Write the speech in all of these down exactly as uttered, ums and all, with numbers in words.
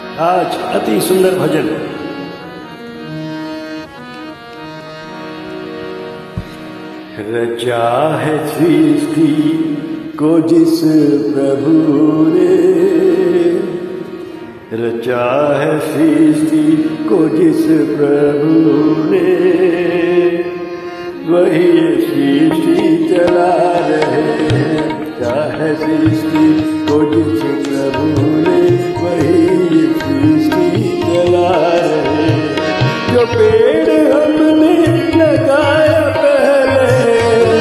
आज अति सुंदर भजन। रचा है सृष्टि को जिस प्रभु ने, रचा है सृष्टि को जिस प्रभु ने, वही सृष्टि चला रहे हैं। रचा है सृष्टि को जिस प्रभु ने, वही सृष्टि चला रहे हैं। जो पेड़ हमने लगाया पहले,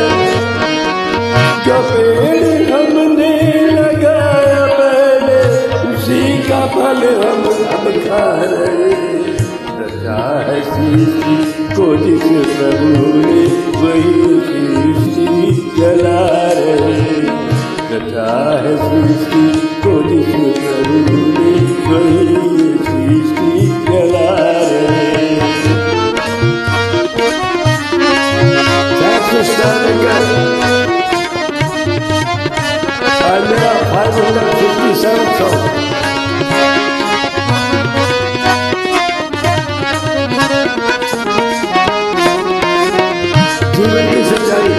जो पेड़ हमने लगाया पहले, उसी का फल हम अब खा रहे हैं। रचा है सृष्टि को जिस प्रभु ने, वही सृष्टि चला रहे हैं। रचा है सृष्टि को जिस प्रभु ने, वही सृष्टि चला रहे हैं। मेरा five hundred fifty seven song जीवन की सच्चाई।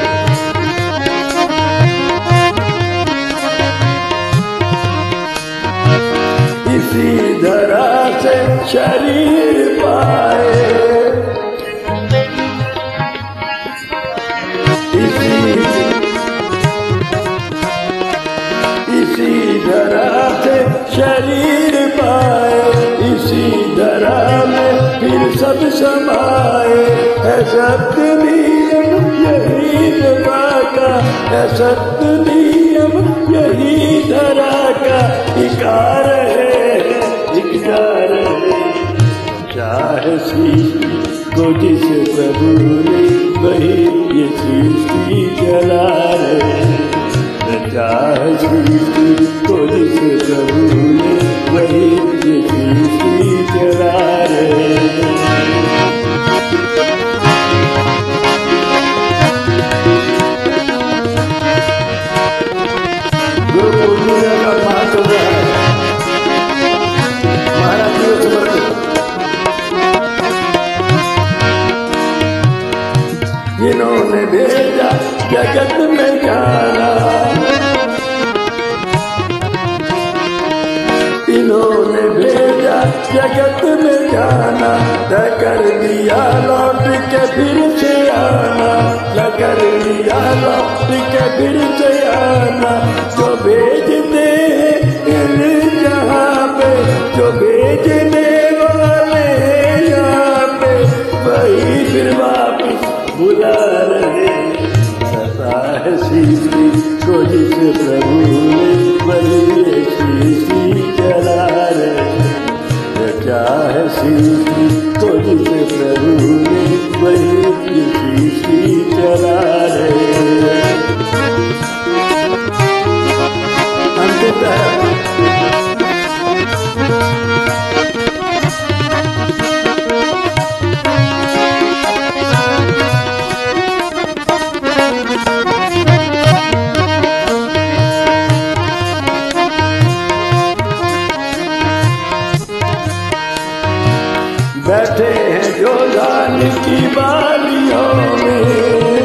इसी धरा से शरीर पाए, इसी इसी धरा से शरीर पाए, इसी धरा में फिर सब समाए। है सत्य नियम यही धरा का, है सत्य नियम यही धरा का। इकार है इकार है, चाहे सृष्टि को जिस प्रभु ने, वही ये सृष्टि चला रहे। चाहे सृष्टि को जिस प्रभु ने, वही ये सृष्टि चला रहे। जिन्होंने भेजा जगत में जाना, इन्होंने भेजा जगत में जाना, कर दिया लौट के फिर से आना, कर दिया लौट के फिर से आना। जो भेजते हैं जहाँ पे, जो भेजने वाले हैं यहाँ पे, वही फिर वापिस बुला रहे। सता है सृष्टि को जिस प्रभु ने, वही सृष्टि चला रहे। रचा है सृष्टि को जिस प्रभु ने, वही सृष्टि चला रहे। अंततः बैठे हैं जो धान की बालियों में,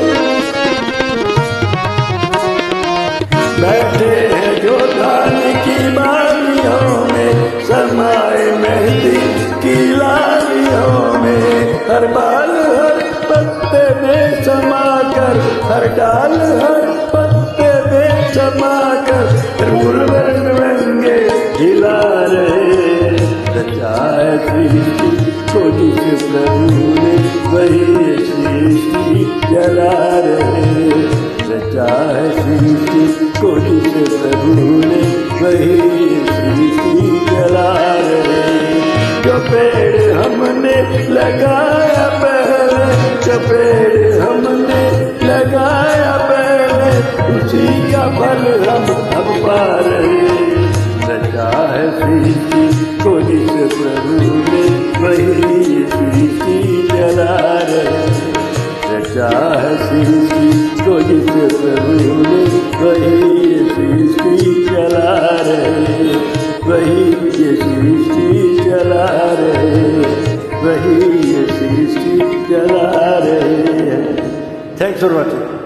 बैठे हैं जो धान की बालियों में, समाए मेहंदी की लालियों में। हर बाल हर पत्ते में समाकर, हर डाल हर पत्ते में समाकर, रंग रंगे हिला रहे। रचा है सृष्टि को जिस प्रभु ने, वही सृष्टि चला रहे। रचा है सृष्टि को जिस प्रभु ने, वही सृष्टि चला रहे। जो पेड़ हमने लगाया पहले, जो पेड़ हमने लगाया पहले, उसी का फल हम अब पा रहे। रचा है सृष्टि को जिस प्रभु ने, वही सृष्टि चला रहे। रचा है सृष्टि को जिस प्रभु ने, वही सृष्टि चला रहे। वही ये सृष्टि चला रहे, वही ये सृष्टि चला रहे हैं। Thanks for watching.